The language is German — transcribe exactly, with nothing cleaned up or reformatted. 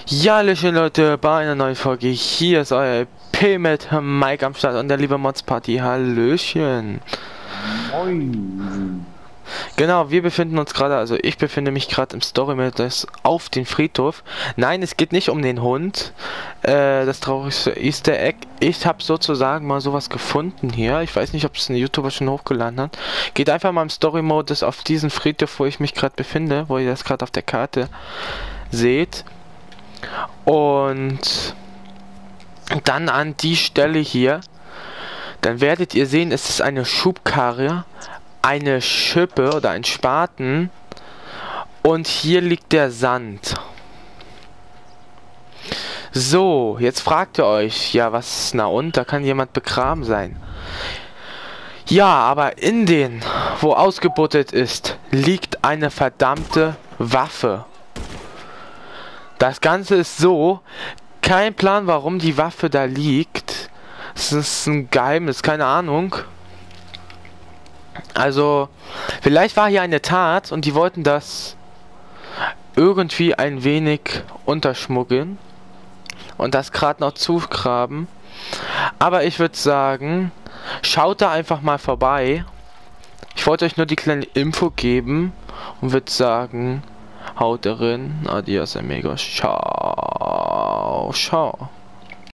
Ja, hallöchen Leute, bei einer neuen Folge. Hier ist euer E P mit Mike am Start und der liebe Mods Party. Hallöchen. Moin. Genau, wir befinden uns gerade, also ich befinde mich gerade im Story-Modus auf den Friedhof. Nein, es geht nicht um den Hund. Äh, das traurigste Easter Egg. Ich habe sozusagen mal sowas gefunden hier. Ich weiß nicht, ob es ein YouTuber schon hochgeladen hat. Geht einfach mal im Story-Modus auf diesen Friedhof, wo ich mich gerade befinde, wo ihr das gerade auf der Karte seht. Und dann an die Stelle hier, dann werdet ihr sehen, es ist eine Schubkarre, eine Schippe oder ein Spaten und hier liegt der Sand. So, jetzt fragt ihr euch, ja was, na und, da kann jemand begraben sein. Ja, aber in den, wo ausgebuddelt ist, liegt eine verdammte Waffe. Das Ganze ist so, kein Plan, warum die Waffe da liegt. Es ist ein Geheimnis, keine Ahnung. Also, vielleicht war hier eine Tat und die wollten das irgendwie ein wenig unterschmuggeln und das gerade noch zugraben. Aber ich würde sagen, schaut da einfach mal vorbei. Ich wollte euch nur die kleine Info geben und würde sagen, haut rein, adios amigos, ciao, ciao.